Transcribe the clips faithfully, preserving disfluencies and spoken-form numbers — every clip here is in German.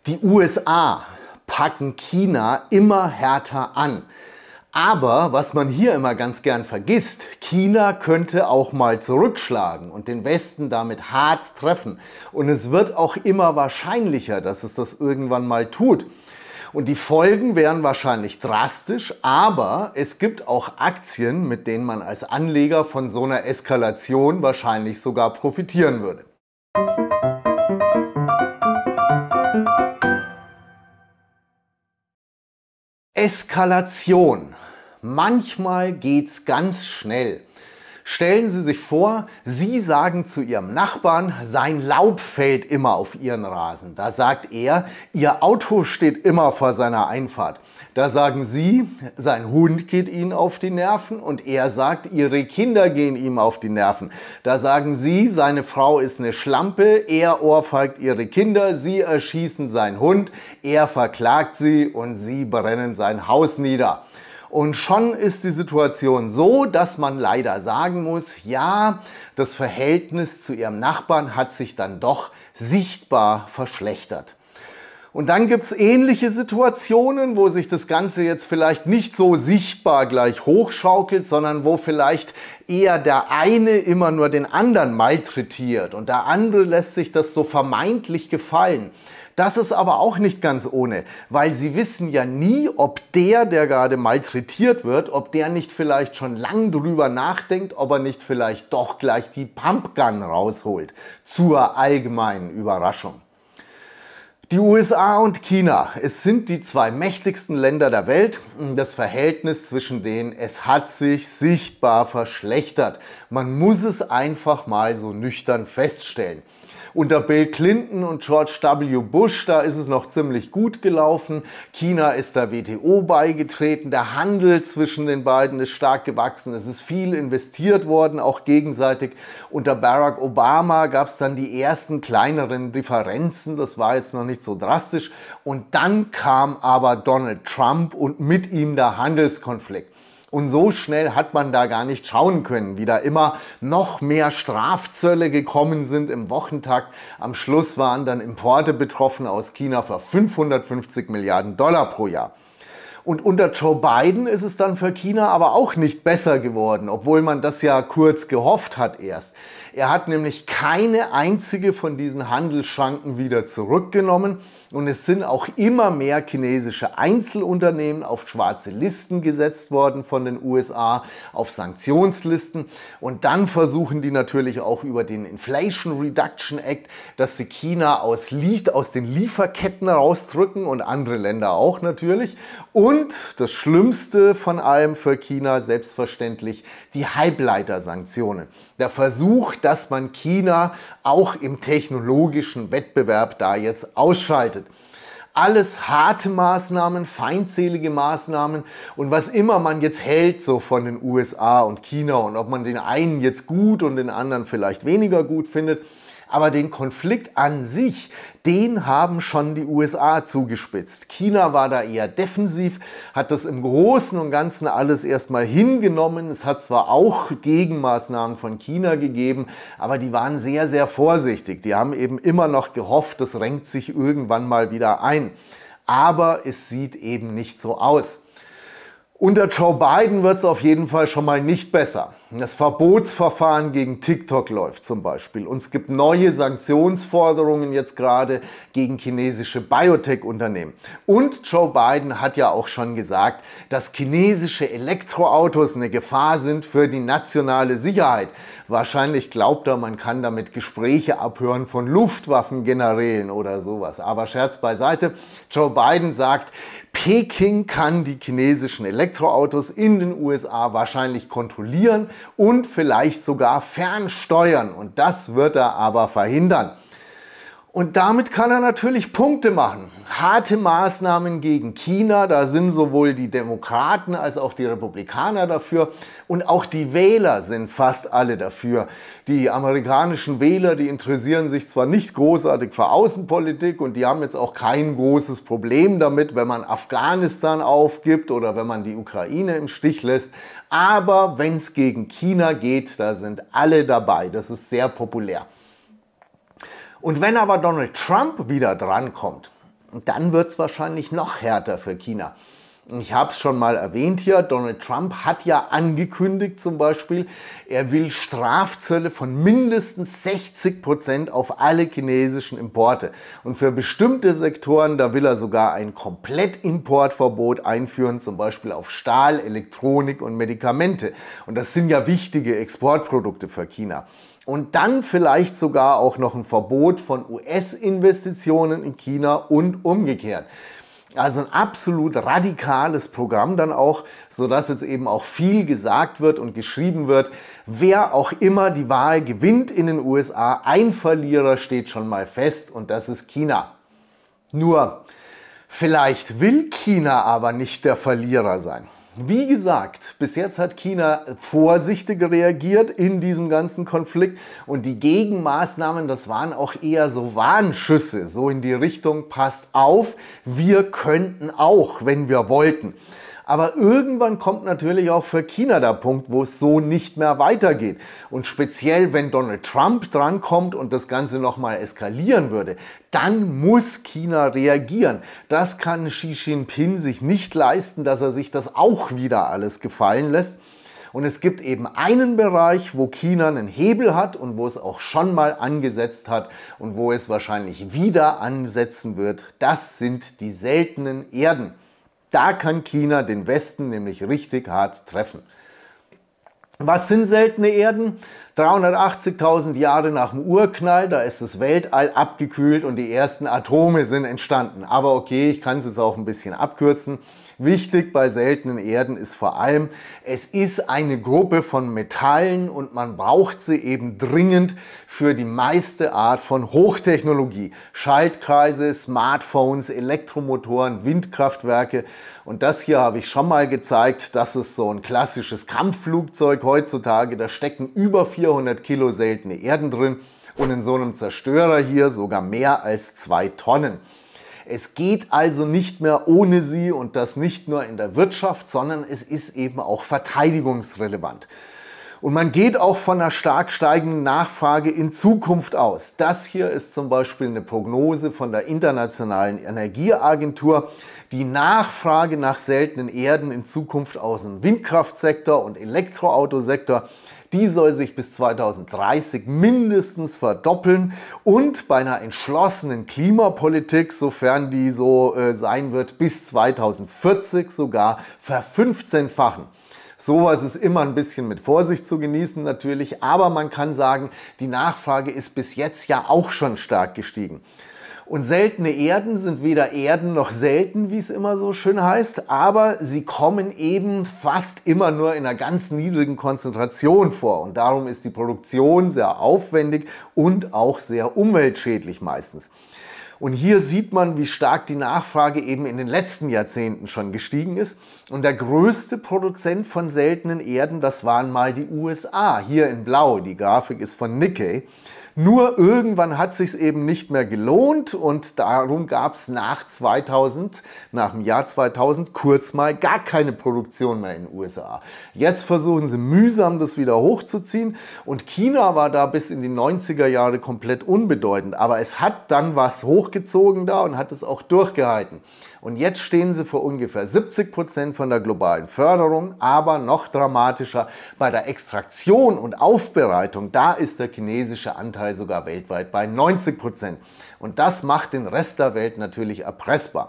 Die U S A packen China immer härter an. Aber was man hier immer ganz gern vergisst, China könnte auch mal zurückschlagen und den Westen damit hart treffen. Und es wird auch immer wahrscheinlicher, dass es das irgendwann mal tut. Und die Folgen wären wahrscheinlich drastisch, aber es gibt auch Aktien, mit denen man als Anleger von so einer Eskalation wahrscheinlich sogar profitieren würde. Eskalation. Manchmal geht's ganz schnell. Stellen Sie sich vor, Sie sagen zu Ihrem Nachbarn, sein Laub fällt immer auf Ihren Rasen. Da sagt er, Ihr Auto steht immer vor seiner Einfahrt. Da sagen Sie, sein Hund geht Ihnen auf die Nerven und er sagt, Ihre Kinder gehen ihm auf die Nerven. Da sagen Sie, seine Frau ist eine Schlampe, er ohrfeigt Ihre Kinder, Sie erschießen seinen Hund, er verklagt Sie und Sie brennen sein Haus nieder. Und schon ist die Situation so, dass man leider sagen muss, ja, das Verhältnis zu Ihrem Nachbarn hat sich dann doch sichtbar verschlechtert. Und dann gibt es ähnliche Situationen, wo sich das Ganze jetzt vielleicht nicht so sichtbar gleich hochschaukelt, sondern wo vielleicht eher der eine immer nur den anderen malträtiert und der andere lässt sich das so vermeintlich gefallen. Das ist aber auch nicht ganz ohne, weil Sie wissen ja nie, ob der, der gerade malträtiert wird, ob der nicht vielleicht schon lang drüber nachdenkt, ob er nicht vielleicht doch gleich die Pumpgun rausholt, zur allgemeinen Überraschung. Die U S A und China, es sind die zwei mächtigsten Länder der Welt. Das Verhältnis zwischen denen, es hat sich sichtbar verschlechtert. Man muss es einfach mal so nüchtern feststellen. Unter Bill Clinton und George W. Bush, da ist es noch ziemlich gut gelaufen. China ist der W T O beigetreten. Der Handel zwischen den beiden ist stark gewachsen. Es ist viel investiert worden, auch gegenseitig. Unter Barack Obama gab es dann die ersten kleineren Differenzen. Das war jetzt noch nicht so drastisch. Und dann kam aber Donald Trump und mit ihm der Handelskonflikt. Und so schnell hat man da gar nicht schauen können, wie da immer noch mehr Strafzölle gekommen sind im Wochentakt. Am Schluss waren dann Importe betroffen aus China für fünfhundertfünfzig Milliarden Dollar pro Jahr. Und unter Joe Biden ist es dann für China aber auch nicht besser geworden, obwohl man das ja kurz gehofft hat erst. Er hat nämlich keine einzige von diesen Handelsschranken wieder zurückgenommen und es sind auch immer mehr chinesische Einzelunternehmen auf schwarze Listen gesetzt worden von den U S A, auf Sanktionslisten und dann versuchen die natürlich auch über den Inflation Reduction Act, dass sie China aus, aus den Lieferketten rausdrücken und andere Länder auch natürlich. Und das Schlimmste von allem für China selbstverständlich die Halbleitersanktionen. Der Versuch, dass man China auch im technologischen Wettbewerb da jetzt ausschaltet. Alles harte Maßnahmen, feindselige Maßnahmen und was immer man jetzt hält so von den U S A und China und ob man den einen jetzt gut und den anderen vielleicht weniger gut findet. Aber den Konflikt an sich, den haben schon die U S A zugespitzt. China war da eher defensiv, hat das im Großen und Ganzen alles erstmal hingenommen. Es hat zwar auch Gegenmaßnahmen von China gegeben, aber die waren sehr, sehr vorsichtig. Die haben eben immer noch gehofft, das renkt sich irgendwann mal wieder ein. Aber es sieht eben nicht so aus. Unter Joe Biden wird es auf jeden Fall schon mal nicht besser. Das Verbotsverfahren gegen TikTok läuft zum Beispiel. Und es gibt neue Sanktionsforderungen jetzt gerade gegen chinesische Biotech-Unternehmen. Und Joe Biden hat ja auch schon gesagt, dass chinesische Elektroautos eine Gefahr sind für die nationale Sicherheit. Wahrscheinlich glaubt er, man kann damit Gespräche abhören von Luftwaffengenerälen oder sowas. Aber Scherz beiseite. Joe Biden sagt, Peking kann die chinesischen Elektroautos in den U S A wahrscheinlich kontrollieren und vielleicht sogar fernsteuern. Und das wird er aber verhindern. Und damit kann er natürlich Punkte machen. Harte Maßnahmen gegen China, da sind sowohl die Demokraten als auch die Republikaner dafür und auch die Wähler sind fast alle dafür. Die amerikanischen Wähler, die interessieren sich zwar nicht großartig für Außenpolitik und die haben jetzt auch kein großes Problem damit, wenn man Afghanistan aufgibt oder wenn man die Ukraine im Stich lässt, aber wenn es gegen China geht, da sind alle dabei. Das ist sehr populär. Und wenn aber Donald Trump wieder drankommt, dann wird es wahrscheinlich noch härter für China. Ich habe es schon mal erwähnt hier, Donald Trump hat ja angekündigt zum Beispiel, er will Strafzölle von mindestens sechzig Prozent auf alle chinesischen Importe. Und für bestimmte Sektoren, da will er sogar ein Komplettimportverbot einführen, zum Beispiel auf Stahl, Elektronik und Medikamente. Und das sind ja wichtige Exportprodukte für China. Und dann vielleicht sogar auch noch ein Verbot von U S-Investitionen in China und umgekehrt. Also ein absolut radikales Programm dann auch, sodass jetzt eben auch viel gesagt wird und geschrieben wird, wer auch immer die Wahl gewinnt in den U S A, ein Verlierer steht schon mal fest und das ist China. Nur, vielleicht will China aber nicht der Verlierer sein. Wie gesagt, bis jetzt hat China vorsichtig reagiert in diesem ganzen Konflikt und die Gegenmaßnahmen, das waren auch eher so Warnschüsse, so in die Richtung, passt auf, wir könnten auch, wenn wir wollten. Aber irgendwann kommt natürlich auch für China der Punkt, wo es so nicht mehr weitergeht. Und speziell, wenn Donald Trump drankommt und das Ganze nochmal eskalieren würde, dann muss China reagieren. Das kann Xi Jinping sich nicht leisten, dass er sich das auch wieder alles gefallen lässt. Und es gibt eben einen Bereich, wo China einen Hebel hat und wo es auch schon mal angesetzt hat und wo es wahrscheinlich wieder ansetzen wird. Das sind die seltenen Erden. Da kann China den Westen nämlich richtig hart treffen. Was sind seltene Erden? dreihundertachtzigtausend Jahre nach dem Urknall, da ist das Weltall abgekühlt und die ersten Atome sind entstanden. Aber okay, ich kann es jetzt auch ein bisschen abkürzen. Wichtig bei seltenen Erden ist vor allem, es ist eine Gruppe von Metallen und man braucht sie eben dringend für die meiste Art von Hochtechnologie. Schaltkreise, Smartphones, Elektromotoren, Windkraftwerke. Und das hier habe ich schon mal gezeigt. Das ist so ein klassisches Kampfflugzeug heutzutage. Da stecken über vierhundert Kilo seltene Erden drin und in so einem Zerstörer hier sogar mehr als zwei Tonnen. Es geht also nicht mehr ohne sie und das nicht nur in der Wirtschaft, sondern es ist eben auch verteidigungsrelevant. Und man geht auch von einer stark steigenden Nachfrage in Zukunft aus. Das hier ist zum Beispiel eine Prognose von der Internationalen Energieagentur. Die Nachfrage nach seltenen Erden in Zukunft aus dem Windkraftsektor und Elektroautosektor, die soll sich bis zweitausenddreißig mindestens verdoppeln und bei einer entschlossenen Klimapolitik, sofern die so äh, sein wird, bis zweitausendvierzig sogar verfünfzehnfachen. Sowas ist immer ein bisschen mit Vorsicht zu genießen natürlich, aber man kann sagen, die Nachfrage ist bis jetzt ja auch schon stark gestiegen. Und seltene Erden sind weder Erden noch selten, wie es immer so schön heißt, aber sie kommen eben fast immer nur in einer ganz niedrigen Konzentration vor. Und darum ist die Produktion sehr aufwendig und auch sehr umweltschädlich meistens. Und hier sieht man, wie stark die Nachfrage eben in den letzten Jahrzehnten schon gestiegen ist. Und der größte Produzent von seltenen Erden, das waren mal die U S A, hier in Blau. Die Grafik ist von Nikkei. Nur irgendwann hat es sich eben nicht mehr gelohnt und darum gab es nach zweitausend, nach dem Jahr zweitausend kurz mal gar keine Produktion mehr in den U S A. Jetzt versuchen sie mühsam das wieder hochzuziehen und China war da bis in die neunziger Jahre komplett unbedeutend, aber es hat dann was hochgezogen da und hat es auch durchgehalten. Und jetzt stehen sie für ungefähr siebzig Prozent von der globalen Förderung, aber noch dramatischer, bei der Extraktion und Aufbereitung, da ist der chinesische Anteil sogar weltweit bei neunzig Prozent. Und das macht den Rest der Welt natürlich erpressbar.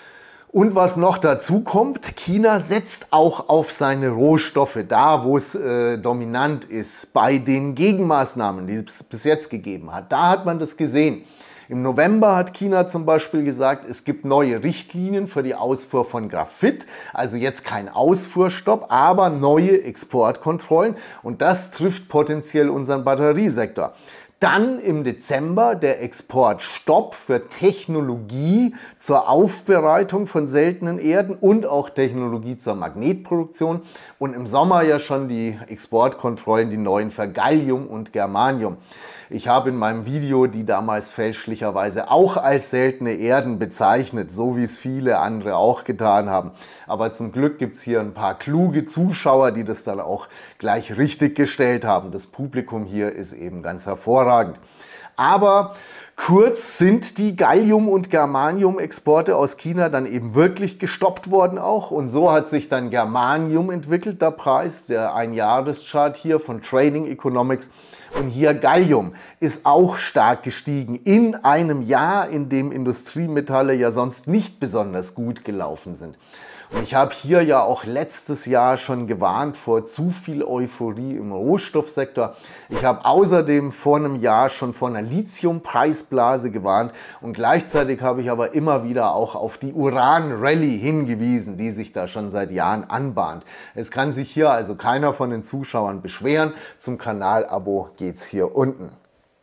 Und was noch dazu kommt, China setzt auch auf seine Rohstoffe da, wo es äh, dominant ist, bei den Gegenmaßnahmen, die es bis jetzt gegeben hat. Da hat man das gesehen. Im November hat China zum Beispiel gesagt, es gibt neue Richtlinien für die Ausfuhr von Graphit, also jetzt kein Ausfuhrstopp, aber neue Exportkontrollen und das trifft potenziell unseren Batteriesektor. Dann im Dezember der Exportstopp für Technologie zur Aufbereitung von seltenen Erden und auch Technologie zur Magnetproduktion und im Sommer ja schon die Exportkontrollen, die neuen für Gallium und Germanium. Ich habe in meinem Video die damals fälschlicherweise auch als seltene Erden bezeichnet, so wie es viele andere auch getan haben. Aber zum Glück gibt es hier ein paar kluge Zuschauer, die das dann auch gleich richtig gestellt haben. Das Publikum hier ist eben ganz hervorragend. Aber kurz sind die Gallium- und Germanium-Exporte aus China dann eben wirklich gestoppt worden auch. Und so hat sich dann Germanium entwickelt, der Preis, der Einjahreschart hier von Trading Economics. Und hier Gallium ist auch stark gestiegen in einem Jahr, in dem Industriemetalle ja sonst nicht besonders gut gelaufen sind. Und ich habe hier ja auch letztes Jahr schon gewarnt vor zu viel Euphorie im Rohstoffsektor. Ich habe außerdem vor einem Jahr schon vor einer Lithium-Preisblase gewarnt und gleichzeitig habe ich aber immer wieder auch auf die Uran-Rallye hingewiesen, die sich da schon seit Jahren anbahnt. Es kann sich hier also keiner von den Zuschauern beschweren. Zum Kanalabo geht's hier unten.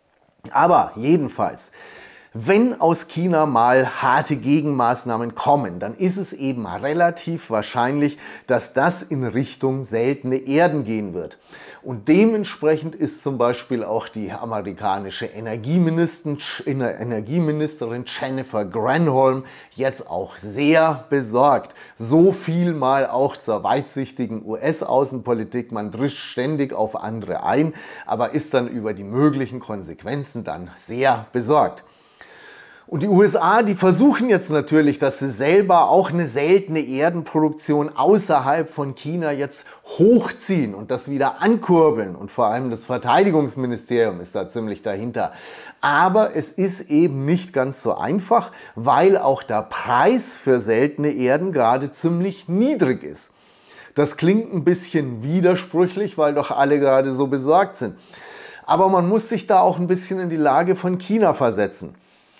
Aber jedenfalls, wenn aus China mal harte Gegenmaßnahmen kommen, dann ist es eben relativ wahrscheinlich, dass das in Richtung seltene Erden gehen wird. Und dementsprechend ist zum Beispiel auch die amerikanische Energieministerin, Energieministerin Jennifer Granholm jetzt auch sehr besorgt. So viel mal auch zur weitsichtigen U S-Außenpolitik. Man drischt ständig auf andere ein, aber ist dann über die möglichen Konsequenzen dann sehr besorgt. Und die U S A, die versuchen jetzt natürlich, dass sie selber auch eine seltene Erdenproduktion außerhalb von China jetzt hochziehen und das wieder ankurbeln. Und vor allem das Verteidigungsministerium ist da ziemlich dahinter. Aber es ist eben nicht ganz so einfach, weil auch der Preis für seltene Erden gerade ziemlich niedrig ist. Das klingt ein bisschen widersprüchlich, weil doch alle gerade so besorgt sind. Aber man muss sich da auch ein bisschen in die Lage von China versetzen.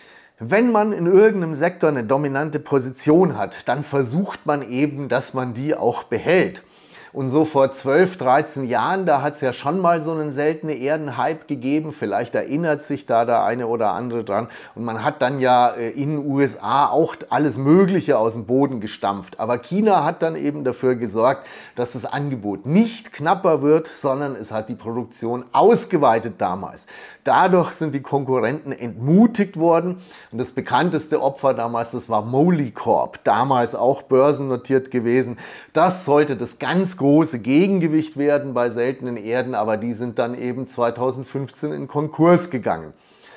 Wenn man in irgendeinem Sektor eine dominante Position hat, dann versucht man eben, dass man die auch behält. Und so vor zwölf, dreizehn Jahren, da hat es ja schon mal so einen seltene Erden-Hype gegeben. Vielleicht erinnert sich da der eine oder andere dran. Und man hat dann ja in den U S A auch alles Mögliche aus dem Boden gestampft. Aber China hat dann eben dafür gesorgt, dass das Angebot nicht knapper wird, sondern es hat die Produktion ausgeweitet damals. Dadurch sind die Konkurrenten entmutigt worden. Und das bekannteste Opfer damals, das war Molycorp, damals auch börsennotiert gewesen. Das sollte das ganz große Gegengewicht werden bei seltenen Erden, aber die sind dann eben zweitausendfünfzehn in Konkurs gegangen.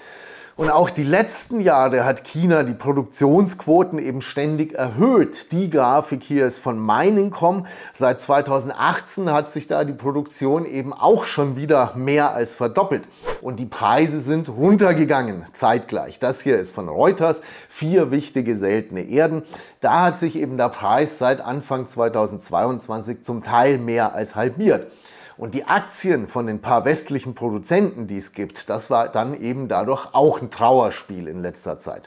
Und auch die letzten Jahre hat China die Produktionsquoten eben ständig erhöht. Die Grafik hier ist von Mining Punkt com. Seit zweitausendachtzehn hat sich da die Produktion eben auch schon wieder mehr als verdoppelt. Und die Preise sind runtergegangen zeitgleich. Das hier ist von Reuters, vier wichtige seltene Erden. Da hat sich eben der Preis seit Anfang zweitausendzweiundzwanzig zum Teil mehr als halbiert. Und die Aktien von den paar westlichen Produzenten, die es gibt, das war dann eben dadurch auch ein Trauerspiel in letzter Zeit.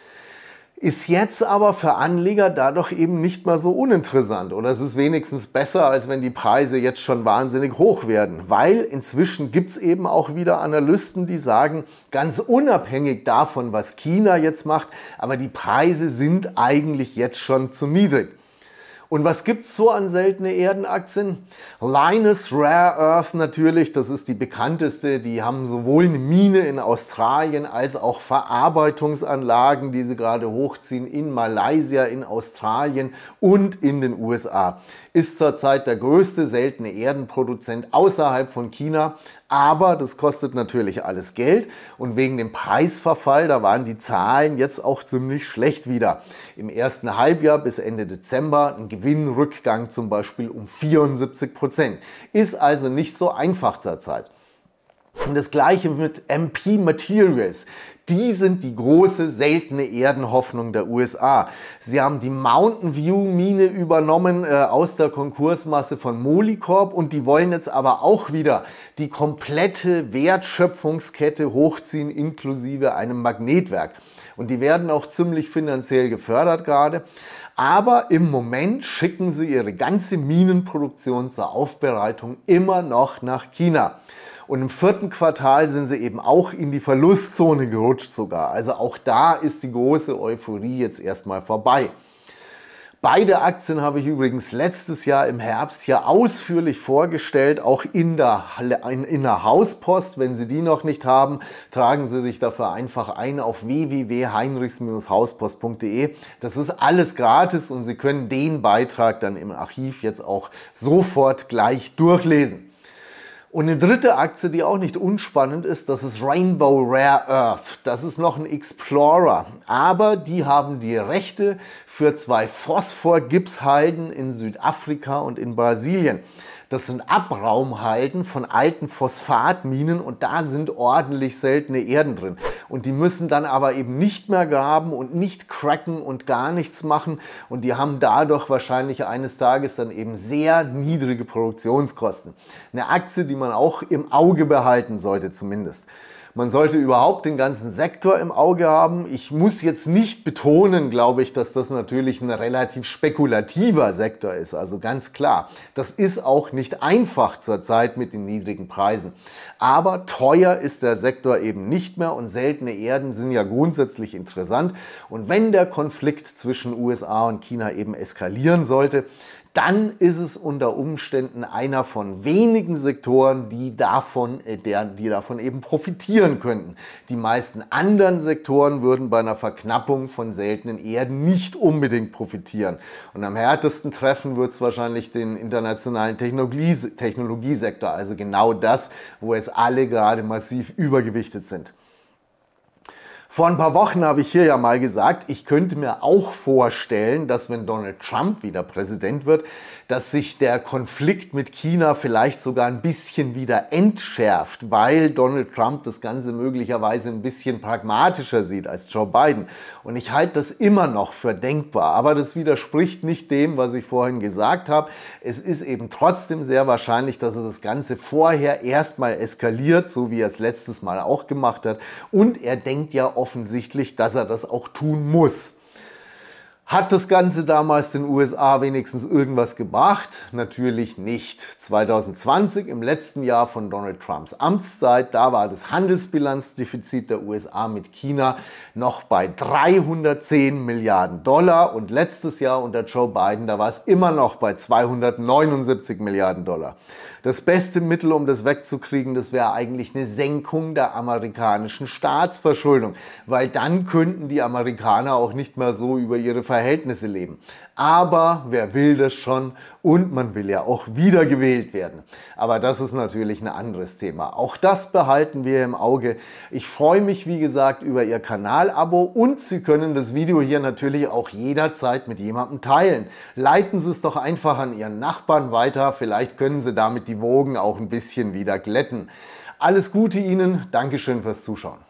Ist jetzt aber für Anleger dadurch eben nicht mehr so uninteressant. Oder es ist wenigstens besser, als wenn die Preise jetzt schon wahnsinnig hoch werden. Weil inzwischen gibt es eben auch wieder Analysten, die sagen, ganz unabhängig davon, was China jetzt macht, aber die Preise sind eigentlich jetzt schon zu niedrig. Und was gibt es so an seltene Erdenaktien? Lynas Rare Earth natürlich, das ist die bekannteste. Die haben sowohl eine Mine in Australien als auch Verarbeitungsanlagen, die sie gerade hochziehen in Malaysia, in Australien und in den U S A. Ist zurzeit der größte seltene Erdenproduzent außerhalb von China. Aber das kostet natürlich alles Geld und wegen dem Preisverfall, da waren die Zahlen jetzt auch ziemlich schlecht wieder. Im ersten Halbjahr bis Ende Dezember ein Gewinnrückgang zum Beispiel um vierundsiebzig Prozent. Ist also nicht so einfach zurzeit. Und das gleiche mit M P Materials. Die sind die große seltene Erdenhoffnung der U S A. Sie haben die Mountain View Mine übernommen äh, aus der Konkursmasse von Molycorp und die wollen jetzt aber auch wieder die komplette Wertschöpfungskette hochziehen, inklusive einem Magnetwerk. Und die werden auch ziemlich finanziell gefördert gerade. Aber im Moment schicken sie ihre ganze Minenproduktion zur Aufbereitung immer noch nach China. Und im vierten Quartal sind sie eben auch in die Verlustzone gerutscht sogar. Also auch da ist die große Euphorie jetzt erstmal vorbei. Beide Aktien habe ich übrigens letztes Jahr im Herbst hier ausführlich vorgestellt, auch in der, in, in der Hauspost. Wenn Sie die noch nicht haben, tragen Sie sich dafür einfach ein auf w w w punkt heinrichs hauspost punkt de. Das ist alles gratis und Sie können den Beitrag dann im Archiv jetzt auch sofort gleich durchlesen. Und eine dritte Aktie, die auch nicht unspannend ist, das ist Rainbow Rare Earth. Das ist noch ein Explorer, aber die haben die Rechte für zwei Phosphor-Gipshalden in Südafrika und in Brasilien. Das sind Abraumhalden von alten Phosphatminen und da sind ordentlich seltene Erden drin. Und die müssen dann aber eben nicht mehr graben und nicht cracken und gar nichts machen. Und die haben dadurch wahrscheinlich eines Tages dann eben sehr niedrige Produktionskosten. Eine Aktie, die man auch im Auge behalten sollte zumindest. Man sollte überhaupt den ganzen Sektor im Auge haben. Ich muss jetzt nicht betonen, glaube ich, dass das natürlich ein relativ spekulativer Sektor ist. Also ganz klar, das ist auch nicht einfach zurzeit mit den niedrigen Preisen. Aber teuer ist der Sektor eben nicht mehr und seltene Erden sind ja grundsätzlich interessant. Und wenn der Konflikt zwischen U S A und China eben eskalieren sollte, dann ist es unter Umständen einer von wenigen Sektoren, die davon, der, die davon eben profitieren könnten. Die meisten anderen Sektoren würden bei einer Verknappung von seltenen Erden nicht unbedingt profitieren. Und am härtesten treffen wird es wahrscheinlich den internationalen Technologie, Technologiesektor, also genau das, wo jetzt alle gerade massiv übergewichtet sind. Vor ein paar Wochen habe ich hier ja mal gesagt, ich könnte mir auch vorstellen, dass wenn Donald Trump wieder Präsident wird, dass sich der Konflikt mit China vielleicht sogar ein bisschen wieder entschärft, weil Donald Trump das Ganze möglicherweise ein bisschen pragmatischer sieht als Joe Biden. Und ich halte das immer noch für denkbar, aber das widerspricht nicht dem, was ich vorhin gesagt habe. Es ist eben trotzdem sehr wahrscheinlich, dass er das Ganze vorher erstmal eskaliert, so wie er es letztes Mal auch gemacht hat. Und er denkt ja offensichtlich, dass er das auch tun muss. Hat das Ganze damals den U S A wenigstens irgendwas gebracht? Natürlich nicht. zwanzig zwanzig, im letzten Jahr von Donald Trumps Amtszeit, da war das Handelsbilanzdefizit der U S A mit China noch bei dreihundertzehn Milliarden Dollar und letztes Jahr unter Joe Biden, da war es immer noch bei zweihundertneunundsiebzig Milliarden Dollar. Das beste Mittel, um das wegzukriegen, das wäre eigentlich eine Senkung der amerikanischen Staatsverschuldung, weil dann könnten die Amerikaner auch nicht mehr so über ihre Verhältnisse leben. Aber wer will das schon? Und man will ja auch wiedergewählt werden. Aber das ist natürlich ein anderes Thema. Auch das behalten wir im Auge. Ich freue mich, wie gesagt, über Ihr Kanalabo und Sie können das Video hier natürlich auch jederzeit mit jemandem teilen. Leiten Sie es doch einfach an Ihren Nachbarn weiter. Vielleicht können Sie damit die Wogen auch ein bisschen wieder glätten. Alles Gute Ihnen. Dankeschön fürs Zuschauen.